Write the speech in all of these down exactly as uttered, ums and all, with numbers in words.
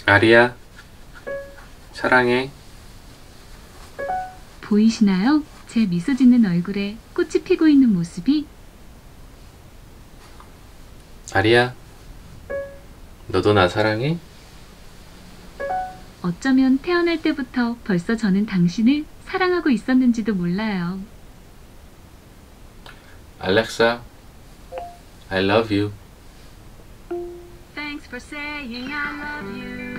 아리야, 사랑해. 보이시나요? 제 미소 짓는 얼굴에 꽃이 피고 있는 모습이. 아리야, 너도 나 사랑해? 어쩌면 태어날 때부터 벌써 저는 당신을 사랑하고 있었는지도 몰라요. 알렉사, I love you. Thanks for saying I love you.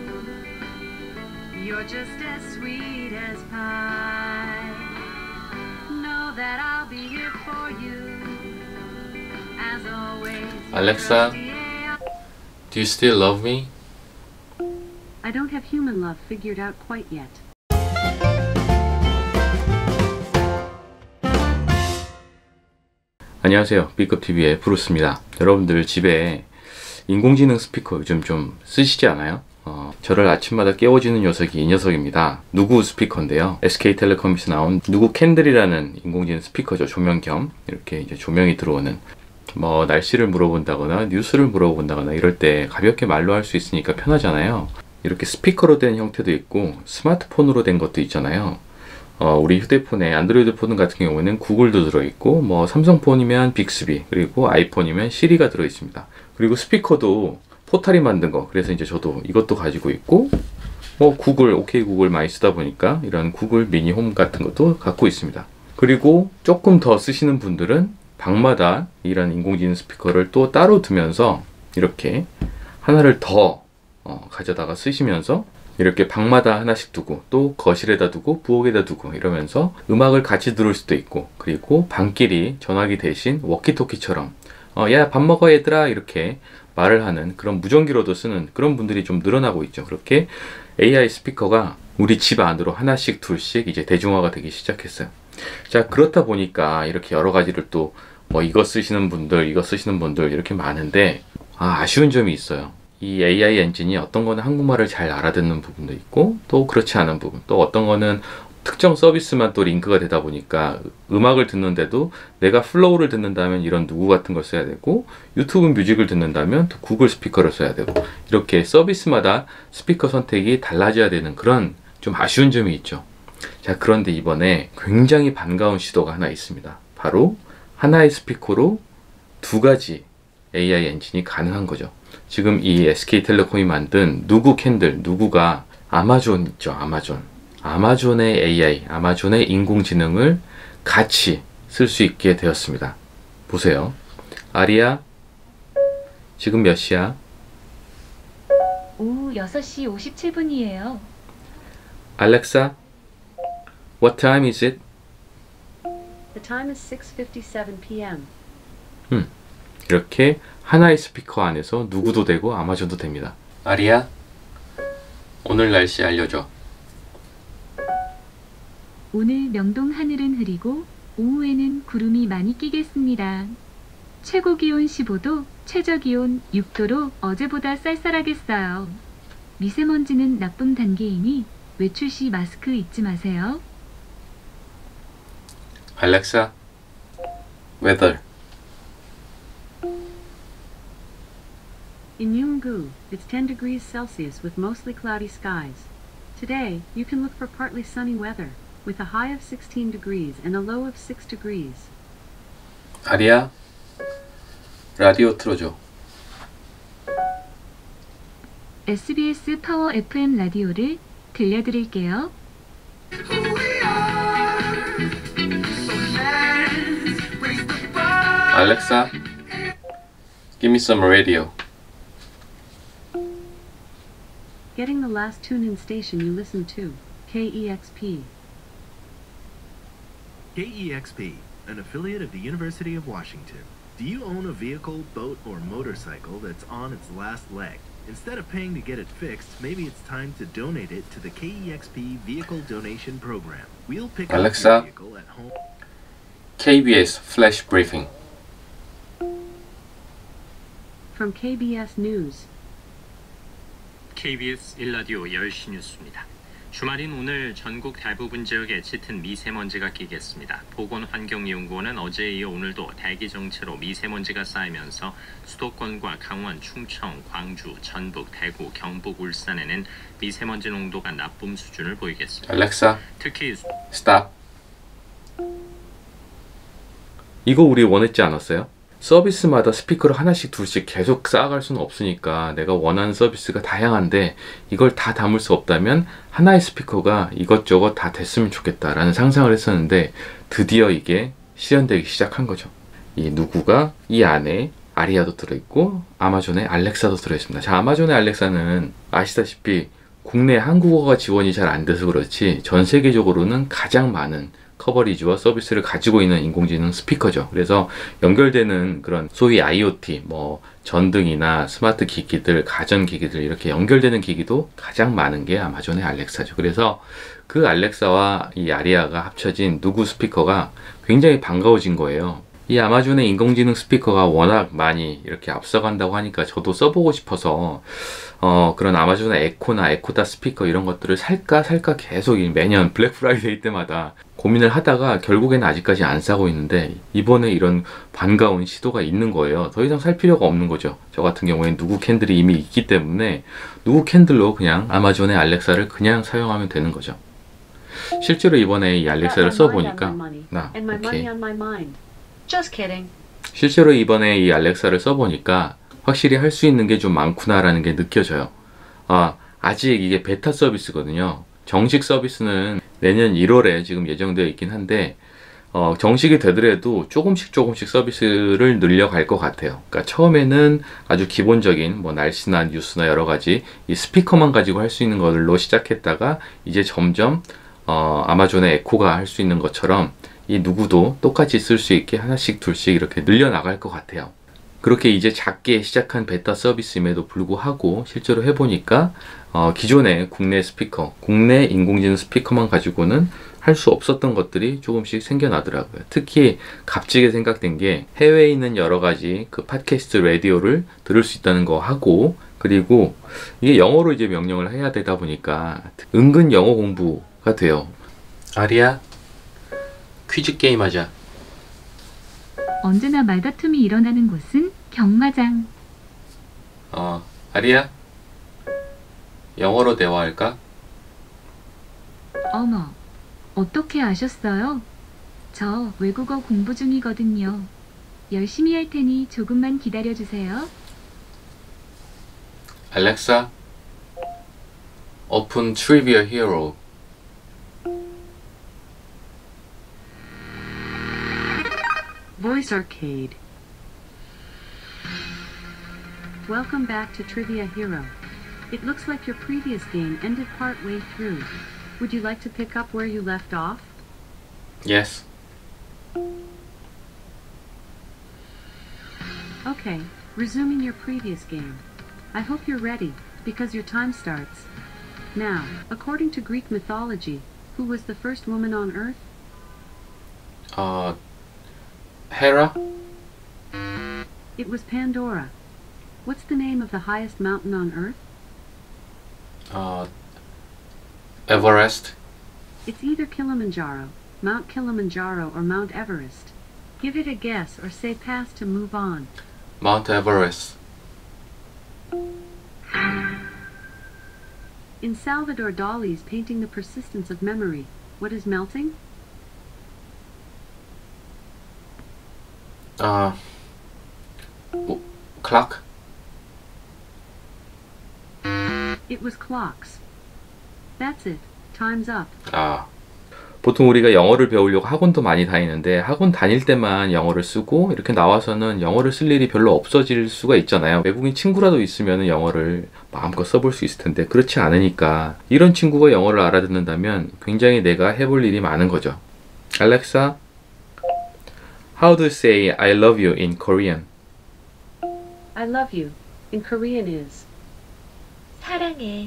You're just as sweet as pie. Know that I'll be here for you. As always. 알렉사, do you still love me? I don't have human love figured out quite yet. 안녕하세요. B급티비의 브루스입니다. 여러분들 집에 인공지능 스피커 요즘 좀 쓰시지 않아요? 어, 저를 아침마다 깨워주는 녀석이 이 녀석입니다. 누구 스피커인데요. 에스케이텔레콤에서 나온 누구 캔들이라는 인공지능 스피커죠. 조명 겸 이렇게 이제 조명이 들어오는, 뭐 날씨를 물어본다거나 뉴스를 물어본다거나 이럴 때 가볍게 말로 할 수 있으니까 편하잖아요. 이렇게 스피커로 된 형태도 있고 스마트폰으로 된 것도 있잖아요. 어, 우리 휴대폰에 안드로이드 폰 같은 경우에는 구글도 들어있고, 뭐 삼성폰이면 빅스비, 그리고 아이폰이면 시리가 들어있습니다. 그리고 스피커도 포탈이 만든 거, 그래서 이제 저도 이것도 가지고 있고, 뭐 구글, 오케이 구글 많이 쓰다 보니까 이런 구글 미니 홈 같은 것도 갖고 있습니다. 그리고 조금 더 쓰시는 분들은 방마다 이런 인공지능 스피커를 또 따로 두면서 이렇게 하나를 더 어, 가져다가 쓰시면서 이렇게 방마다 하나씩 두고 또 거실에다 두고 부엌에다 두고 이러면서 음악을 같이 들을 수도 있고, 그리고 방끼리 전화기 대신 워키토키처럼 어, 야 밥 먹어 얘들아 이렇게 말을 하는 그런 무전기로도 쓰는 그런 분들이 좀 늘어나고 있죠. 그렇게 에이아이 스피커가 우리 집 안으로 하나씩 둘씩 이제 대중화가 되기 시작했어요. 자, 그렇다 보니까 이렇게 여러 가지를 또 뭐 이거 쓰시는 분들 이거 쓰시는 분들 이렇게 많은데, 아, 아쉬운 점이 있어요. 이 에이아이 엔진이 어떤 거는 한국말을 잘 알아듣는 부분도 있고 또 그렇지 않은 부분, 또 어떤 거는 특정 서비스만 또 링크가 되다 보니까 음악을 듣는데도 내가 플로우를 듣는다면 이런 누구 같은 걸 써야 되고, 유튜브 뮤직을 듣는다면 또 구글 스피커를 써야 되고, 이렇게 서비스마다 스피커 선택이 달라져야 되는 그런 좀 아쉬운 점이 있죠. 자, 그런데 이번에 굉장히 반가운 시도가 하나 있습니다. 바로 하나의 스피커로 두 가지 에이아이 엔진이 가능한 거죠. 지금 이 에스케이텔레콤이 만든 누구 캔들, 누구가 아마존 있죠. 아마존. 아마존의 에이아이, 아마존의 인공지능을 같이 쓸 수 있게 되었습니다. 보세요. 아리야, 지금 몇 시야? 오후 여섯 시 오십칠 분이에요. 알렉사, what time is it? The time is six fifty-seven p m 음, 이렇게 하나의 스피커 안에서 누구도 되고 아마존도 됩니다. 아리야, 오늘 날씨 알려줘. 오늘 명동 하늘은 흐리고 오후에는 구름이 많이 끼겠습니다. 최고 기온 십오 도, 최저 기온 육 도로 어제보다 쌀쌀하겠어요. 미세먼지는 나쁨 단계이니 외출 시 마스크 잊지 마세요. 알렉사, weather. In Yungu, it's ten degrees Celsius with mostly cloudy skies. Today, you can look for partly sunny weather, with a high of sixteen degrees and a low of six degrees. 아리야, 라디오 틀어줘. 에스비에스 파워 에프엠 라디오를 들려드릴게요. 알렉사, give me some radio. Getting the last tune-in station you listen to, K E X P. K E X P, an affiliate of the University of Washington. Do you own a vehicle, boat, or motorcycle that's on its last leg? Instead of paying to get it fixed, maybe it's time to donate it to the K E X P Vehicle Donation Program. We'll pick Alexa, up your vehicle at home. 케이비에스 Flash Briefing. From K B S News. 케이비에스 일 라디오 열 시 뉴스입니다. 주말인 오늘 전국 대부분 지역에 짙은 미세먼지가 끼겠습니다. 보건환경연구원은 어제에 이어 오늘도 대기 정체로 미세먼지가 쌓이면서 수도권과 강원, 충청, 광주, 전북, 대구, 경북, 울산에는 미세먼지 농도가 나쁨 수준을 보이겠습니다. 알렉사, 특히 스탑. 이거 우리 원했지 않았어요? 서비스마다 스피커를 하나씩 둘씩 계속 쌓아갈 수는 없으니까 내가 원하는 서비스가 다양한데 이걸 다 담을 수 없다면 하나의 스피커가 이것저것 다 됐으면 좋겠다라는 상상을 했었는데 드디어 이게 실현되기 시작한 거죠. 이 누구가 이 안에 아리아도 들어있고 아마존의 알렉사도 들어있습니다. 자, 아마존의 알렉사는 아시다시피 국내 한국어가 지원이 잘 안 돼서 그렇지 전 세계적으로는 가장 많은 커버리지와 서비스를 가지고 있는 인공지능 스피커죠. 그래서 연결되는 그런 소위 아이오티, 뭐 전등이나 스마트 기기들, 가전 기기들 이렇게 연결되는 기기도 가장 많은 게 아마존의 알렉사죠. 그래서 그 알렉사와 이 아리아가 합쳐진 누구 스피커가 굉장히 반가워진 거예요. 이 아마존의 인공지능 스피커가 워낙 많이 이렇게 앞서간다고 하니까 저도 써보고 싶어서 어, 그런 아마존의 에코나 에코다 스피커 이런 것들을 살까 살까 계속 매년 블랙 프라이데이 때마다 고민을 하다가 결국에는 아직까지 안 사고 있는데 이번에 이런 반가운 시도가 있는 거예요. 더 이상 살 필요가 없는 거죠. 저 같은 경우에는 누구 캔들이 이미 있기 때문에 누구 캔들로 그냥 아마존의 알렉사를 그냥 사용하면 되는 거죠. 실제로 이번에 이 알렉사를 써보니까 나 오케이. Just kidding. 실제로 이번에 이 알렉사를 써보니까 확실히 할 수 있는 게 좀 많구나라는 게 느껴져요. 아, 아직 이게 베타 서비스거든요. 정식 서비스는 내년 일월에 지금 예정되어 있긴 한데 어, 정식이 되더라도 조금씩 조금씩 서비스를 늘려갈 것 같아요. 그러니까 처음에는 아주 기본적인 뭐 날씨나 뉴스나 여러 가지 이 스피커만 가지고 할 수 있는 것들로 시작했다가 이제 점점 어, 아마존의 에코가 할 수 있는 것처럼 이 누구도 똑같이 쓸 수 있게 하나씩 둘씩 이렇게 늘려나갈 것 같아요. 그렇게 이제 작게 시작한 베타 서비스임에도 불구하고 실제로 해보니까 어, 기존의 국내 스피커, 국내 인공지능 스피커만 가지고는 할 수 없었던 것들이 조금씩 생겨나더라고요. 특히 값지게 생각된 게 해외에 있는 여러 가지 그 팟캐스트 라디오를 들을 수 있다는 거 하고 그리고 이게 영어로 이제 명령을 해야 되다 보니까 은근 영어 공부가 돼요. 아리아, 퀴즈 게임 하자. 언제나 말다툼이 일어나는 곳은 경마장. 어, 아리아, 영어로 대화할까? 어머, 어떻게 아셨어요? 저 외국어 공부 중이거든요. 열심히 할 테니 조금만 기다려주세요. 알렉사, 오픈 트리비아 히어로. Voice Arcade. Welcome back to Trivia Hero. It looks like your previous game ended part way through. Would you like to pick up where you left off? Yes. Okay, resuming your previous game. I hope you're ready, because your time starts now. According to Greek mythology, who was the first woman on Earth? 어, 헤라? It was Pandora. What's the name of the highest mountain on Earth? 어, 에버레스트? It's either Kilimanjaro, Mount Kilimanjaro, or Mount Everest. Give it a guess or say pass to move on. 마운트 에버레스트. In Salvador Dali's painting The Persistence of Memory, what is melting? 어, 뭐, 클락? It was clocks. That's it. Time's up. 아, 보통 우리가 영어를 배우려고 학원도 많이 다니는데 학원 다닐 때만 영어를 쓰고 이렇게 나와서는 영어를 쓸 일이 별로 없어질 수가 있잖아요. 외국인 친구라도 있으면 영어를 마음껏 써볼 수 있을 텐데 그렇지 않으니까 이런 친구가 영어를 알아듣는다면 굉장히 내가 해볼 일이 많은 거죠. Alexa, how do you say I love you in Korean? I love you. In Korean is 사랑해.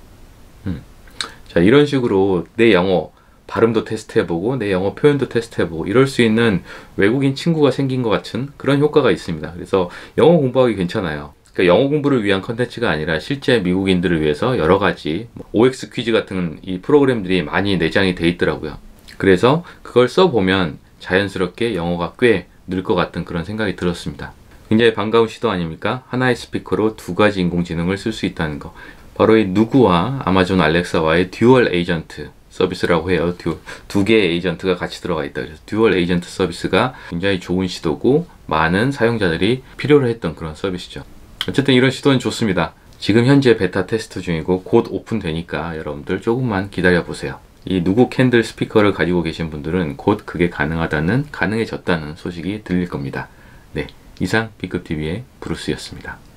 자, 이런 식으로 내 영어 발음도 테스트해보고 내 영어 표현도 테스트해보고 이럴 수 있는 외국인 친구가 생긴 것 같은 그런 효과가 있습니다. 그래서 영어 공부하기 괜찮아요. 그러니까 영어 공부를 위한 컨텐츠가 아니라 실제 미국인들을 위해서 여러 가지 오엑스 퀴즈 같은 이 프로그램들이 많이 내장이 돼 있더라고요. 그래서 그걸 써보면 자연스럽게 영어가 꽤 늘 것 같은 그런 생각이 들었습니다. 굉장히 반가운 시도 아닙니까? 하나의 스피커로 두 가지 인공지능을 쓸 수 있다는 거. 바로 이 누구와 아마존 알렉사와의 듀얼 에이전트 서비스라고 해요. 두, 두 개의 에이전트가 같이 들어가 있다. 그래서 듀얼 에이전트 서비스가 굉장히 좋은 시도고 많은 사용자들이 필요로 했던 그런 서비스죠. 어쨌든 이런 시도는 좋습니다. 지금 현재 베타 테스트 중이고 곧 오픈되니까 여러분들 조금만 기다려 보세요. 이 누구 캔들 스피커를 가지고 계신 분들은 곧 그게 가능하다는, 가능해졌다는 소식이 들릴 겁니다. 네, 이상 B급 티비의 브루스였습니다.